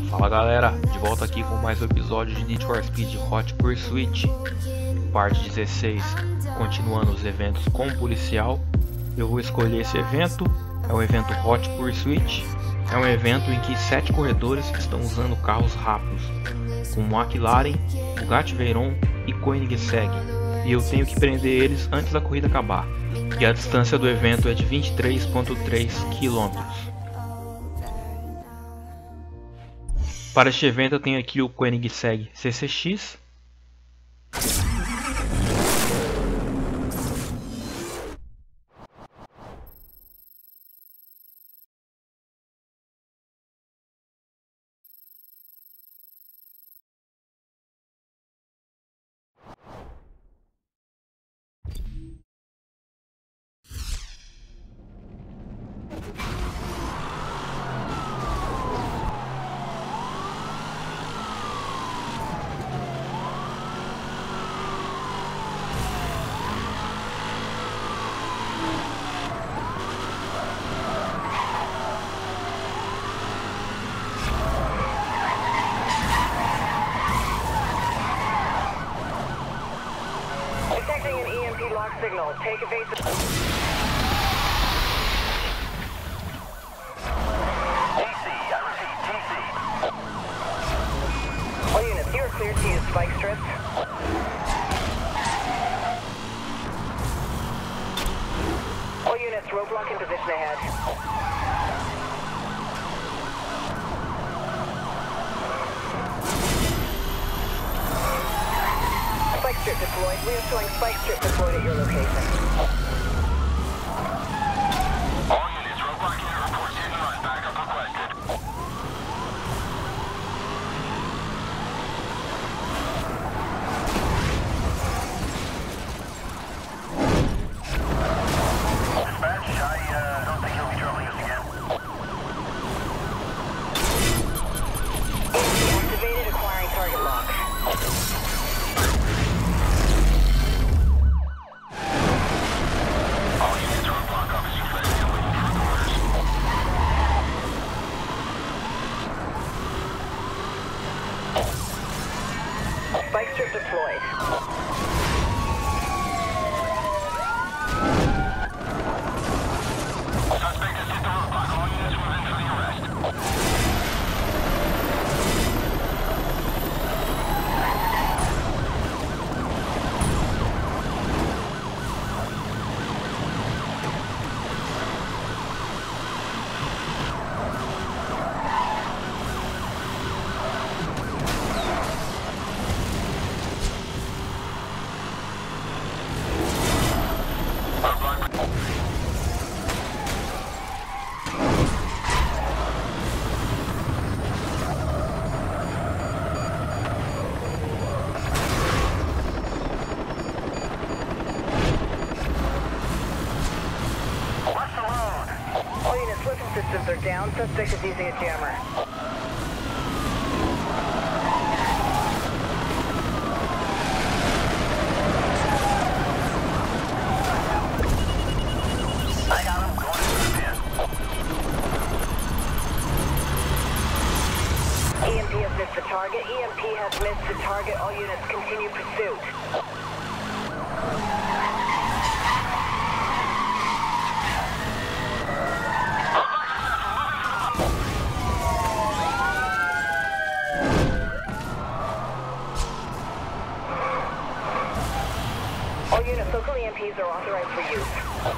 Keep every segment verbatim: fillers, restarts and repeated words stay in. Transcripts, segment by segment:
Fala galera, de volta aqui com mais um episódio de Need for Speed Hot Pursuit, parte dezesseis, continuando os eventos com o policial. Eu vou escolher esse evento, é o evento Hot Pursuit, é um evento em que sete corredores estão usando carros rápidos, como McLaren, Bugatti Veyron e Koenigsegg, e eu tenho que prender eles antes da corrida acabar, e a distância do evento é de vinte e três vírgula três quilômetros. Para este evento eu tenho aqui o Koenigsegg C C X. Detecting an E M P lock signal. Take evasive. T C, I repeat, T C. All units, you are cleared to use spike strips. All units, roadblock in position ahead. Spike strip deployed. We are showing spike strip deployed at your location. All units, roadblock unit reports hit and run. Backup requested. Dispatch, I uh, don't think he'll be troubling us again. E M P activated, acquiring target lock. Spike strip deployed. Suspect has hit the roadblock. All units move in for the arrest. All units, weapon systems are down. Suspect is using a jammer. I got him. Going into the pin. E M P has missed the target. E M P has missed the target. All units continue pursuit. All units, local E M Ps are authorized for use.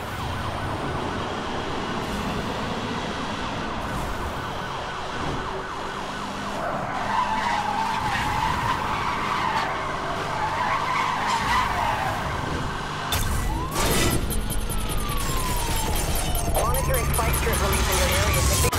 Monitoring spike strip release in your area.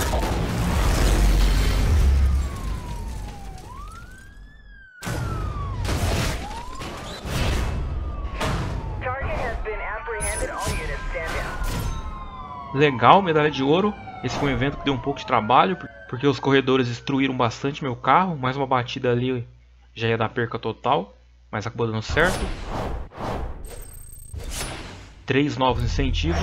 Legal, medalha de ouro. Esse foi um evento que deu um pouco de trabalho, porque os corredores destruíram bastante meu carro. Mais uma batida ali já ia dar perca total, mas acabou dando certo. Três novos incentivos.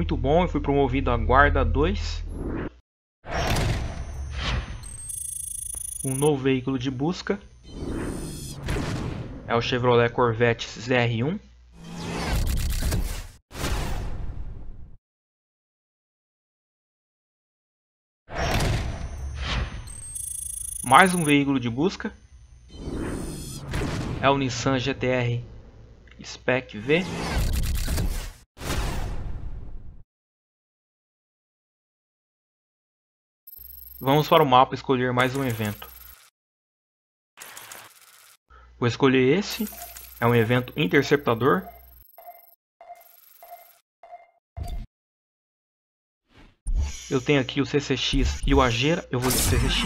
Muito bom, eu fui promovido a guarda dois. Um novo veículo de busca. É o Chevrolet Corvette Z R um. Mais um veículo de busca. É o Nissan G T R Spec V. Vamos para o mapa escolher mais um evento. Vou escolher esse. É um evento interceptador. Eu tenho aqui o C C X e o Agera. Eu vou de C C X.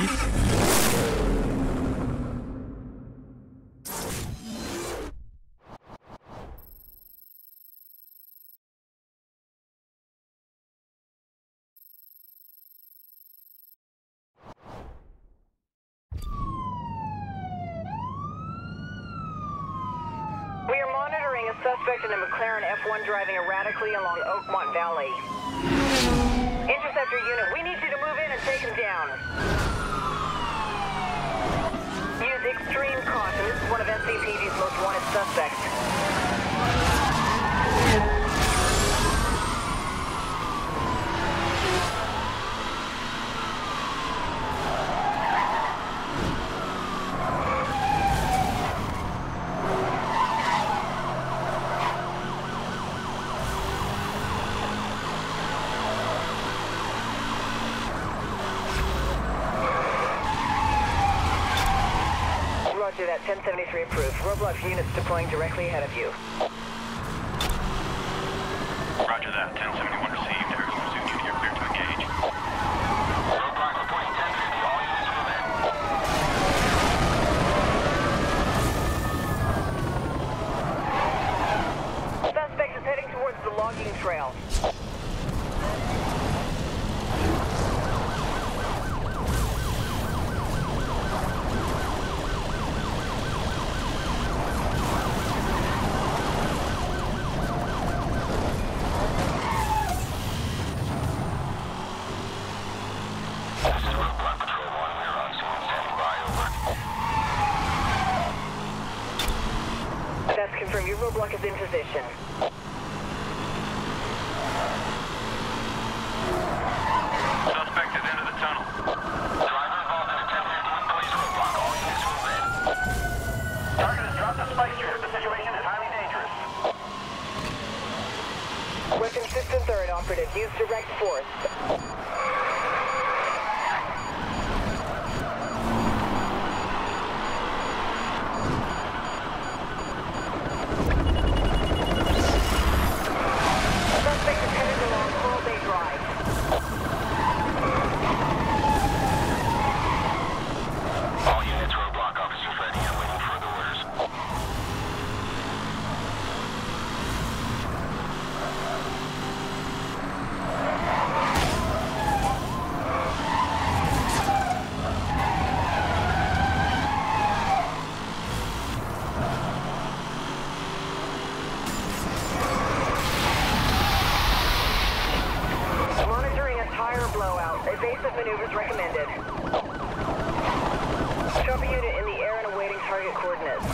We are monitoring a suspect in a McLaren F one driving erratically along Oakmont Valley. Interceptor unit, we need you to move in and take him down. Use extreme caution. This is one of S C P D's most wanted suspects. Roger that, ten seventy-three approved. Roblox units deploying directly ahead of you. Roger that, ten seventy-one received. Arizona Pursuit Unit, you're clear to engage. Roadblock reporting ten fifty, all units move in. Suspect is heading towards the logging trail. That's confirmed. Your roadblock is in position. Suspect is into the tunnel. Driver involved in a ten fifty-one police roadblock. All units move in. Target has dropped a spike strip. The situation is highly dangerous. We're consistent third operative. Use direct force. Suspect is headed along Coral Bay Drive. All units roadblock. Officers ready and waiting further orders. Monitoring a tire blowout. Evasive maneuvers recommended. Chopper unit in the air and awaiting target coordinates.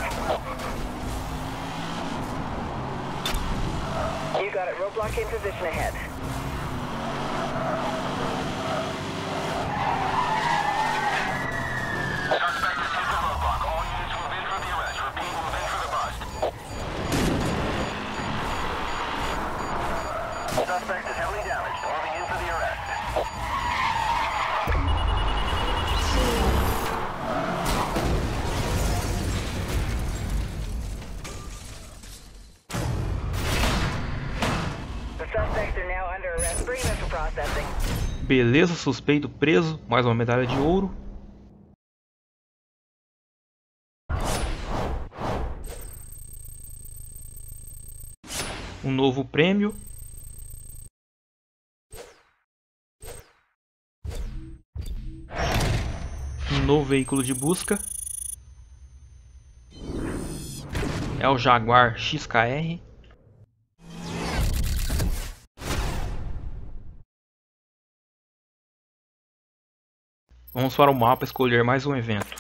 You got it. Roadblock in position ahead. Suspect is hit the roadblock. All units move in for the arrest. Repeat, move in for the bust. Suspect is heavily damaged. Moving in for the arrest. The suspects are now under arrest. Bring them for processing. Beleza, suspeito preso. Mais uma medalha de ouro. Um novo prêmio. Um novo veículo de busca. É o Jaguar X K R. Vamos para o mapa escolher mais um evento.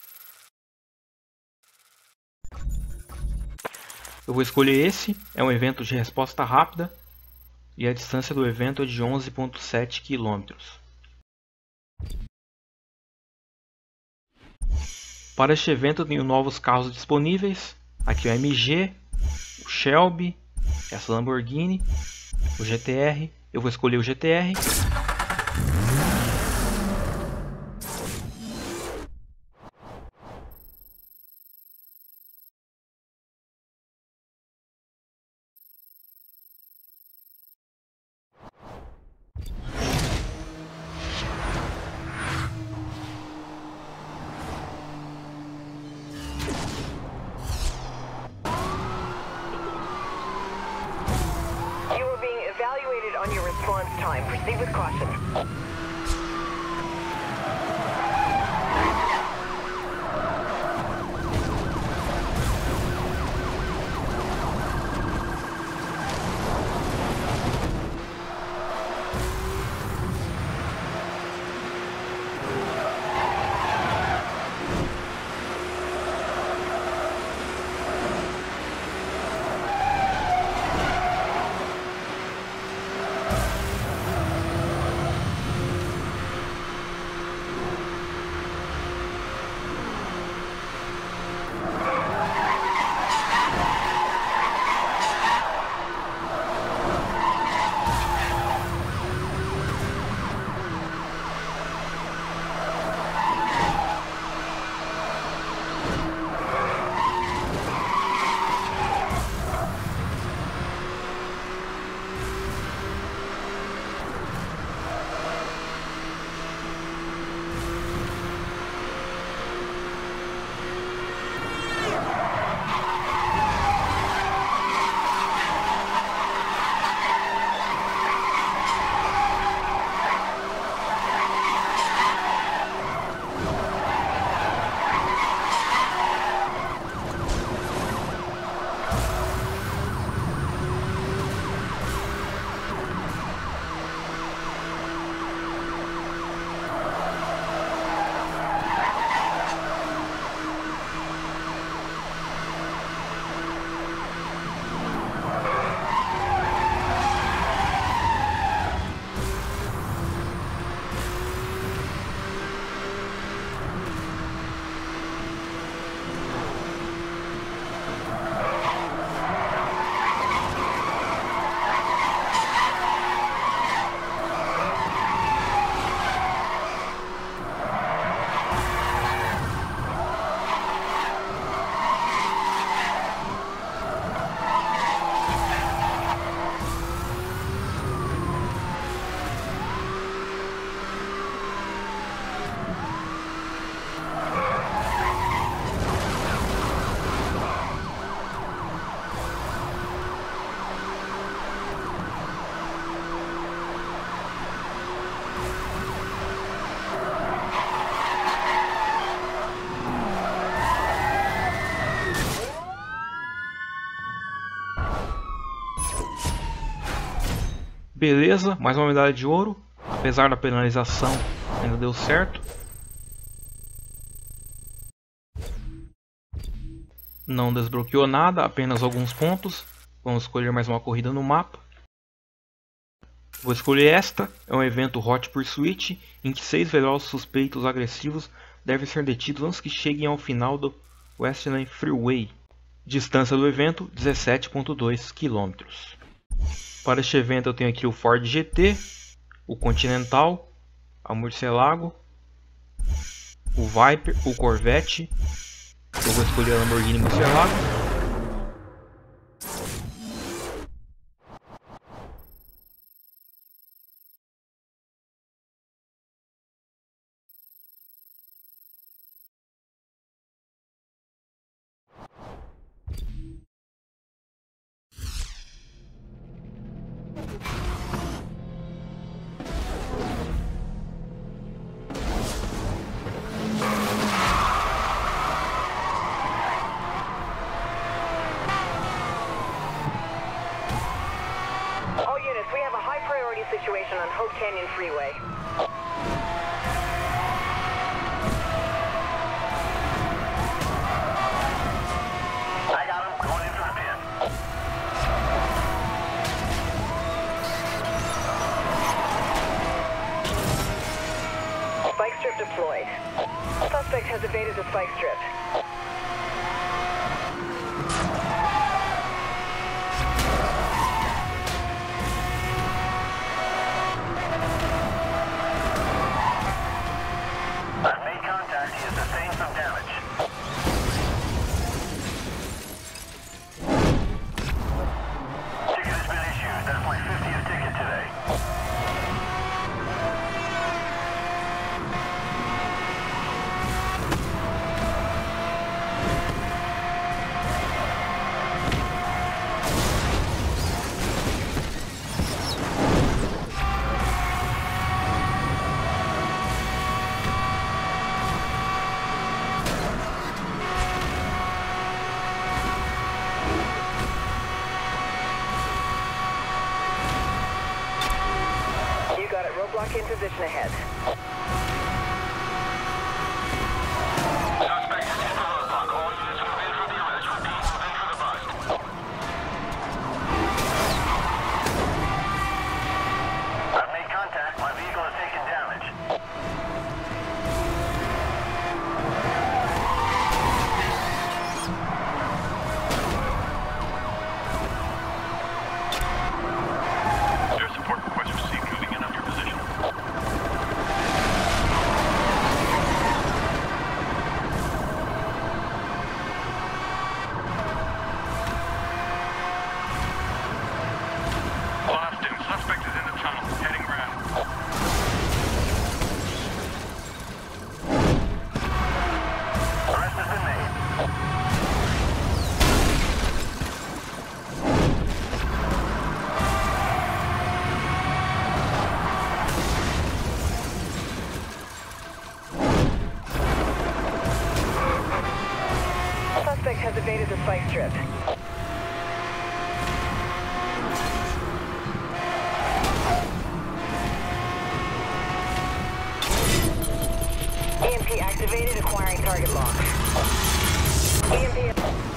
Eu vou escolher esse, é um evento de resposta rápida e a distância do evento é de onze vírgula sete quilômetros. Para este evento eu tenho novos carros disponíveis. Aqui o M G, o Shelby, essa Lamborghini, o G T R. Eu vou escolher o G T R. On your response time, proceed with caution. Beleza, mais uma medalha de ouro. Apesar da penalização, ainda deu certo. Não desbloqueou nada, apenas alguns pontos. Vamos escolher mais uma corrida no mapa. Vou escolher esta, é um evento Hot Pursuit, em que seis velozes suspeitos agressivos devem ser detidos antes que cheguem ao final do Westland Freeway. Distância do evento, dezessete vírgula dois quilômetros. Para este evento eu tenho aqui o Ford G T, o Continental, a Murcielago, o Viper, o Corvette. Eu vou escolher a Lamborghini Murcielago. Situation on Hope Canyon Freeway. Floyd. Suspect has evaded the spike strip. I've made contact. He has sustained some damage. Ticket has been issued. That's my fiftieth ticket today. Roadblock in position ahead. Suspect is in the roadblock. All units move in for the arrest. Repeat, move in for the bust. I've made contact. My vehicle has taken damage. Air support request received. Moving in on your position. Boston, suspect is in the tunnel, heading round. Arrest has been made. Suspect has evaded the spike strip. E M P activated, acquiring target lock. E M P...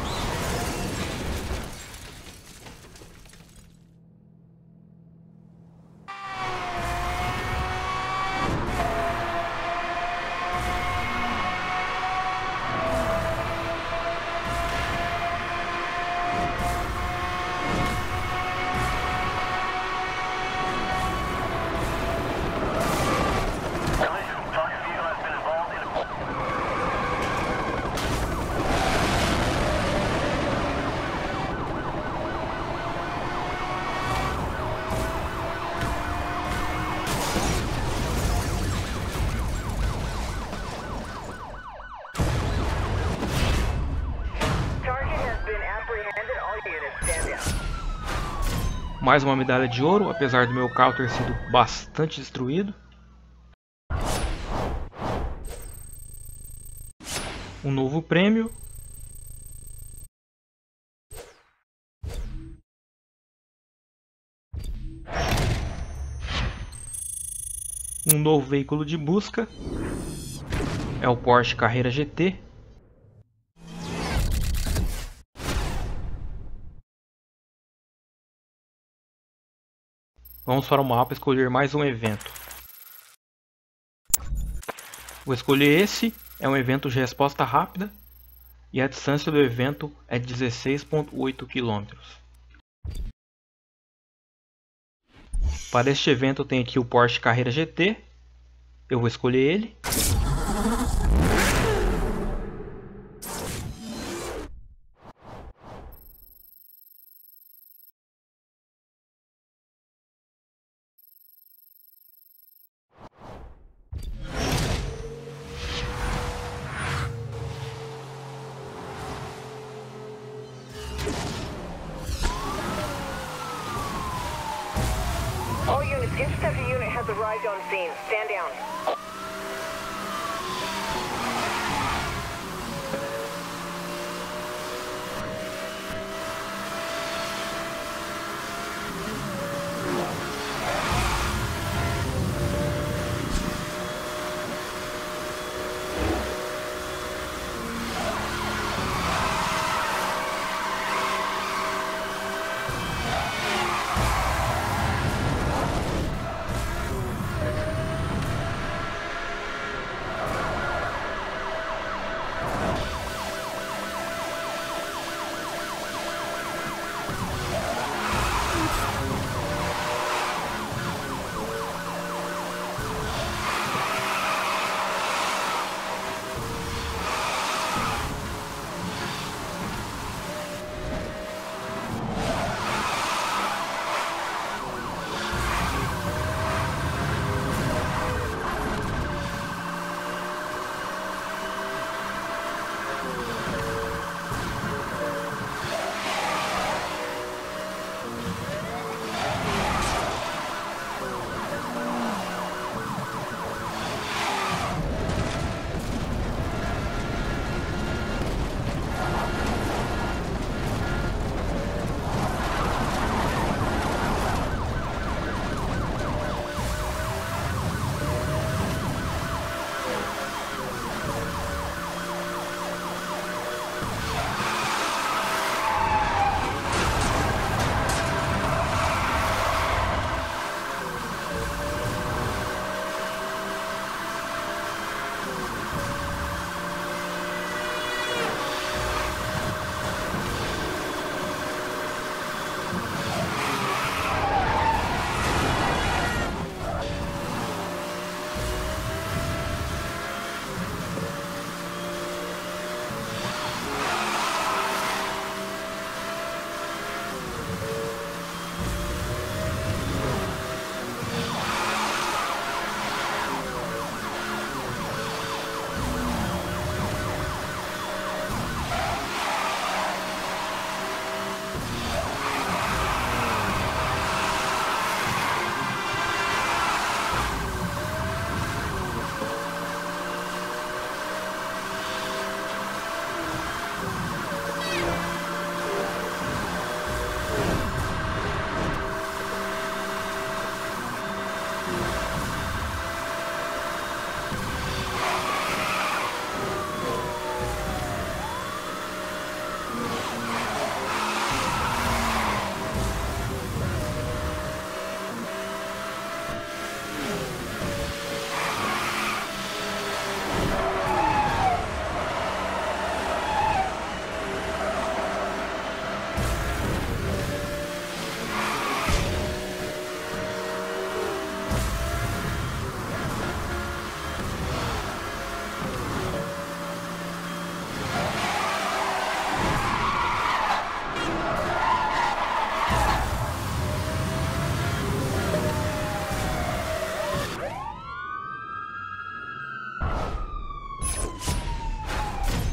Mais uma medalha de ouro, apesar do meu carro ter sido bastante destruído. Um novo prêmio. Um novo veículo de busca. É o Porsche Carrera G T. Vamos para o mapa escolher mais um evento. Vou escolher esse, é um evento de resposta rápida e a distância do evento é dezesseis vírgula oito quilômetros. Para este evento tem aqui o Porsche Carrera G T, eu vou escolher ele. All units, interceptor unit has arrived on scene. Stand down.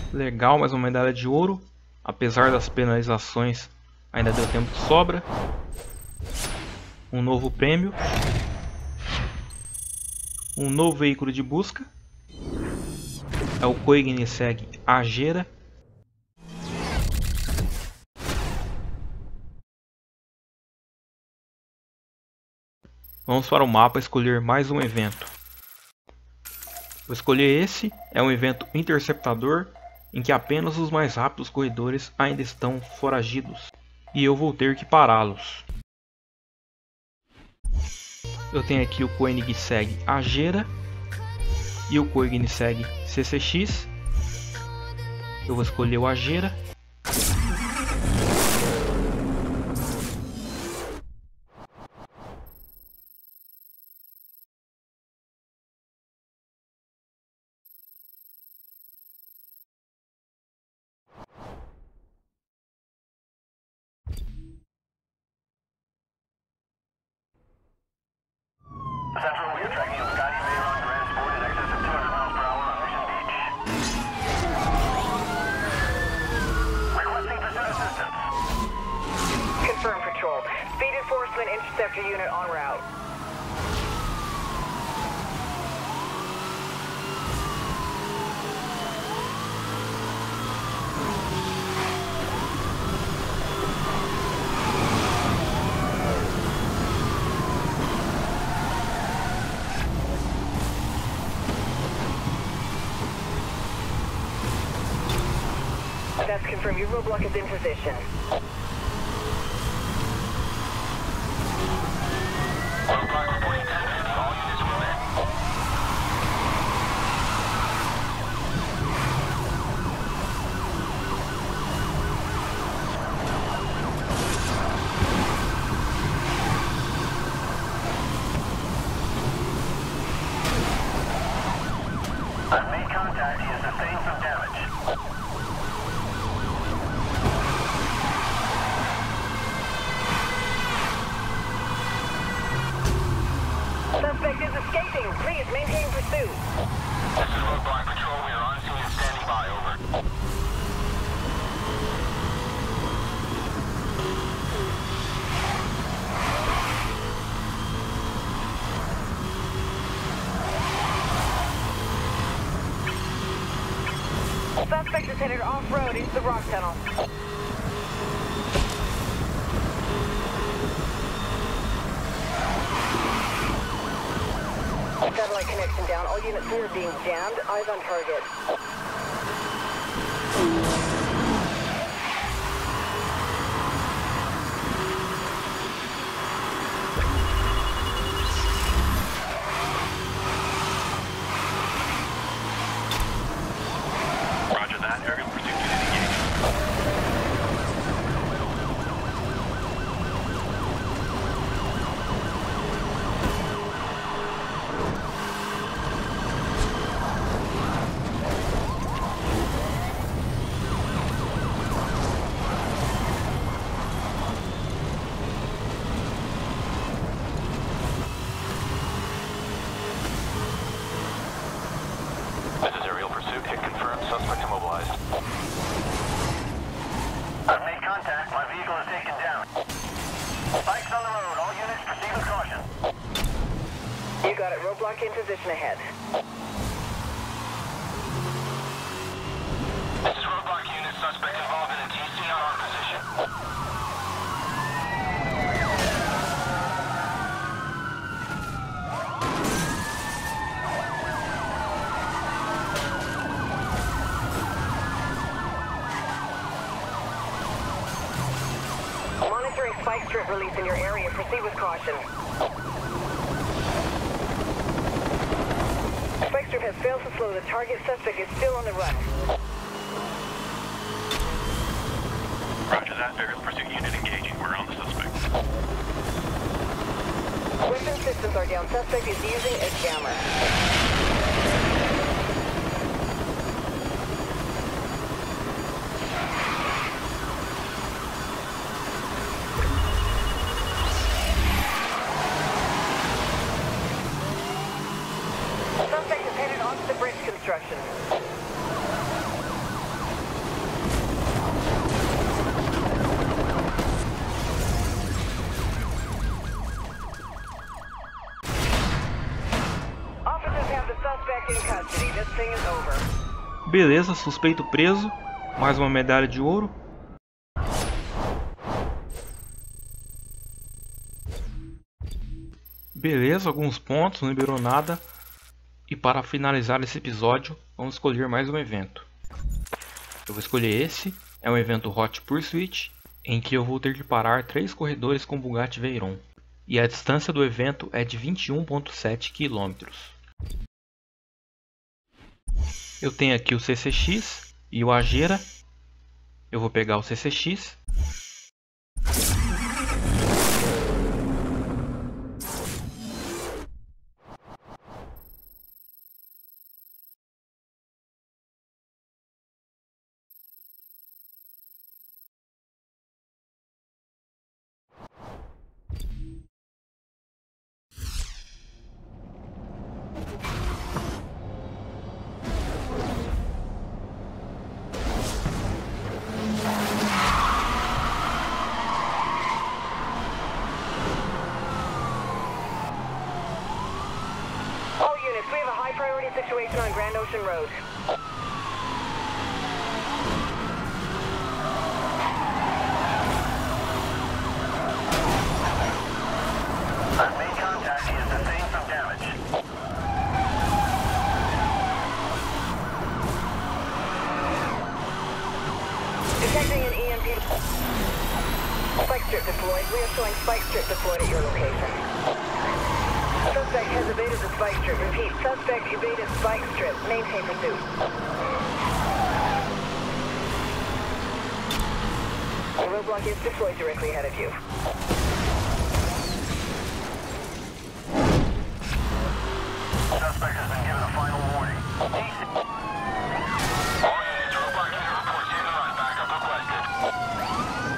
Legal, mais uma medalha de ouro. Apesar das penalizações, ainda deu tempo de sobra. Um novo prêmio. Um novo veículo de busca. É o Koenigsegg Agera. Vamos para o mapa escolher mais um evento. Vou escolher esse, é um evento interceptador, em que apenas os mais rápidos corredores ainda estão foragidos, e eu vou ter que pará-los. Eu tenho aqui o Koenigsegg Agera e o Koenigsegg C C X. Eu vou escolher o Agera. Central, we are tracking a Scotty Veyron transport in excess of two hundred miles per hour on Mission Beach. Requesting pursuit assistance. Confirm patrol. Speed enforcement interceptor unit en route. That's confirmed. Your roadblock is in position. Roadblock reporting ten fifty. All units move in. I've made contact. He has sustained some damage. Suspect is escaping. Please maintain pursuit. This is Roadblock Patrol. We are on scene and standing by. Over. Suspect is headed off-road into the rock tunnel. Satellite connection down. All units here are being jammed. Eyes on target. Roger that. Aerial pursuit unit engaged. This is aerial pursuit. Hit confirmed. Suspect immobilized. I've made contact. My vehicle is taken down. Spikes on the road. All units proceed with caution. You got it. Roadblock in position ahead. This is Roadblock unit. Suspect involved in a T C on our position. Monitoring spike strip release in your area. Proceed with caution. Spike strip has failed to slow the target. Suspect is still on the run. Roger that. Aerial pursuit unit engaging. We're on the suspect. Weapon systems are down. Suspect is using a jammer. Suspect is headed onto the bridge construction. Suspect in custody. This thing is over. Beleza, suspeito preso. Mais uma medalha de ouro. Beleza, alguns pontos, não liberou nada. E para finalizar esse episódio, vamos escolher mais um evento. Eu vou escolher esse. É um evento Hot Pursuit, em que eu vou ter que parar três corredores com Bugatti Veyron. E a distância do evento é de vinte e um vírgula sete quilômetros. Eu tenho aqui o C C X e o Agera. Eu vou pegar o C C X. Situation on Grand Ocean Road. I've made contact. He is sustained some damage. Detecting an E M P. Spike strip deployed. We are showing spike strip deployed at your location. Suspect has evaded the spike strip. Repeat, suspect evaded spike strip. Maintain pursuit. The roadblock is deployed directly ahead of you. Suspect has been given a final warning. All units, roadblock unit reports hit and run. Backup requested.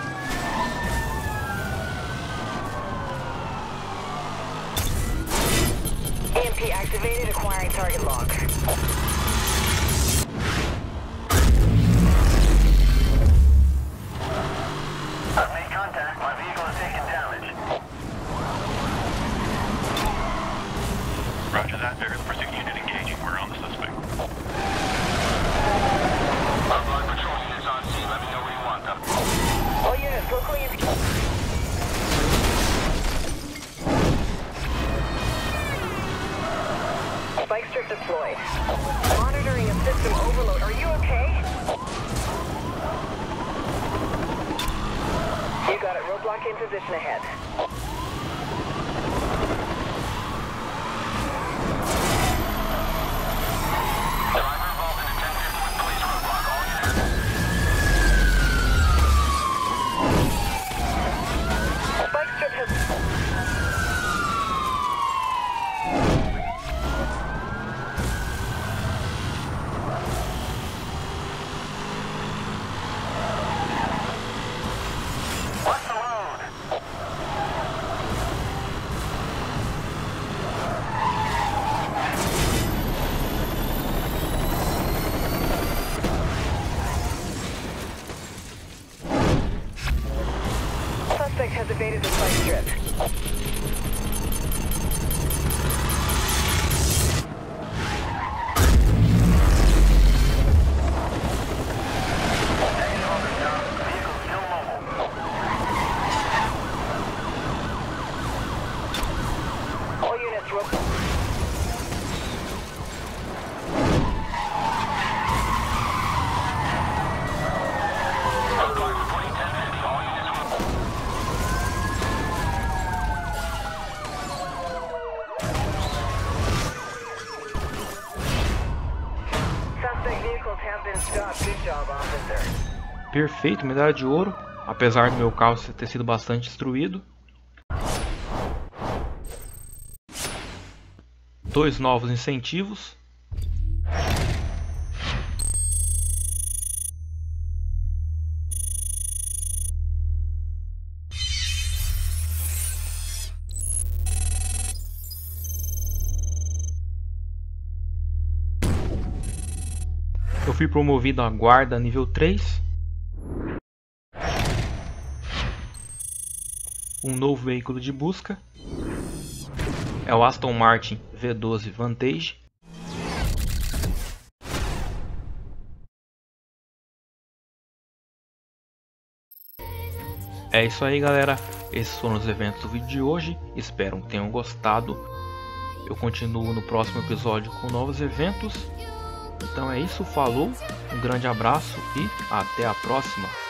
E M P activated, acquiring target log. I've made contact. My vehicle has taken damage. Roger that. Vehicle pursuit unit engaging. We're on the suspect. Frontline patrol units on scene. Let me know where you want them. All units locally in... Spike strip deployed. Monitoring a system overload. Are you okay? You got it. Roadblock in position ahead. Driver involved in a ten fifty-one police roadblock. All units. Spike strip has... What's the load? Suspect has evaded the spike strip. Negative on the job. Vehicle still mobile. All units road... Roadblock reporting ten fifty. All units will... Suspect vehicles have been stopped. Good job, officer. Perfeito, medalha de ouro. Apesar do meu carro ter sido bastante destruído. Dois novos incentivos. Eu fui promovido a guarda nível três. Um novo veículo de busca. É o Aston Martin V doze Vantage. É isso aí, galera. Esses foram os eventos do vídeo de hoje. Espero que tenham gostado. Eu continuo no próximo episódio com novos eventos. Então é isso, falou, um grande abraço e até a próxima.